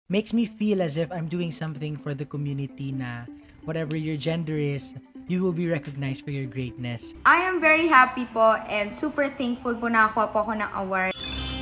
makes me feel as if I'm doing something for the community na whatever your gender is, you will be recognized for your greatness. I am very happy po and super thankful po na nakakuha po ako ng award.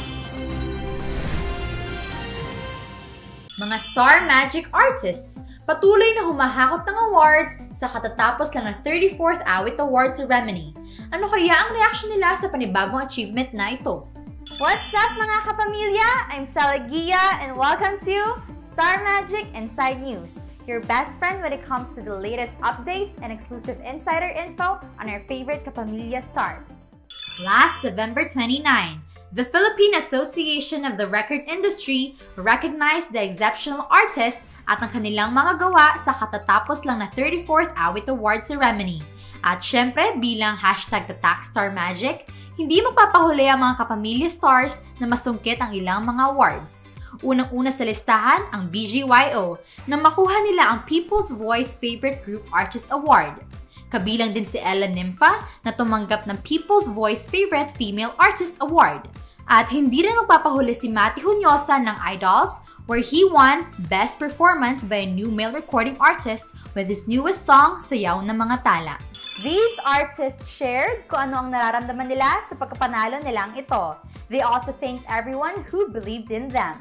Mga Star Magic artists, patuloy na humahakot ng awards sa katatapos lang ng 34th Awit Awards ceremony. Ano kaya ang reaksyon nila sa panibagong achievement na ito? What's up mga kapamilya? I'm Sally Gia and welcome to Star Magic Inside News, your best friend when it comes to the latest updates and exclusive insider info on our favorite kapamilya stars. Last November 29, the Philippine Association of the Record Industry recognized the exceptional artists at ang kanilang mga gawa sa katatapos lang na 34th Awit Awards ceremony. At syempre, bilang #TatakStarMagic, hindi magpapahuli ang mga kapamilya stars na masungkit ang ilang mga awards. Unang-una sa listahan ang BGYO na makuha nila ang People's Voice Favorite Group Artist Award. Kabilang din si Ella Nympha na tumanggap ng People's Voice Favorite Female Artist Award. At hindi rin magpapahuli si Matty Hunyosa ng Idols where he won Best Performance by a New Male Recording Artist with his newest song, Sayaw ng Mga Tala. These artists shared kung ano ang nararamdaman nila sa pagkapanalo nilang ito. They also thanked everyone who believed in them.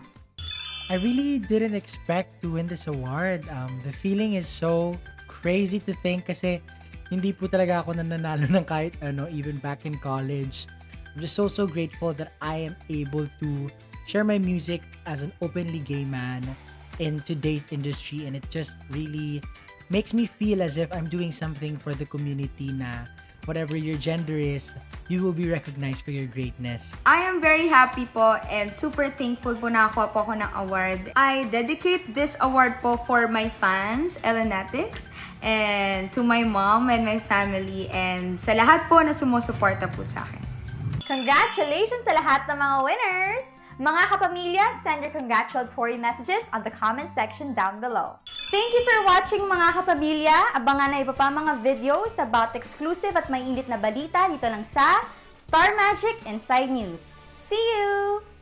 I really didn't expect to win this award. The feeling is so crazy to think kasi hindi po talaga ako nananalo ng kahit ano, even back in college. I'm just so grateful that I am able to share my music as an openly gay man in today's industry, and it just really makes me feel as if I'm doing something for the community na whatever your gender is, you will be recognized for your greatness. I am very happy po and super thankful po na nakakuha po ako ng award. I dedicate this award po for my fans, Elenatics, and to my mom and my family, and sa lahat po na sumusuporta po sa akin. Congratulations sa lahat ng mga winners! Mga kapamilya, send your congratulatory messages on the comment section down below. Thank you for watching mga kapamilya. Abangan na iba pa mga videos about exclusive at mainit na balita dito lang sa Star Magic Inside News. See you!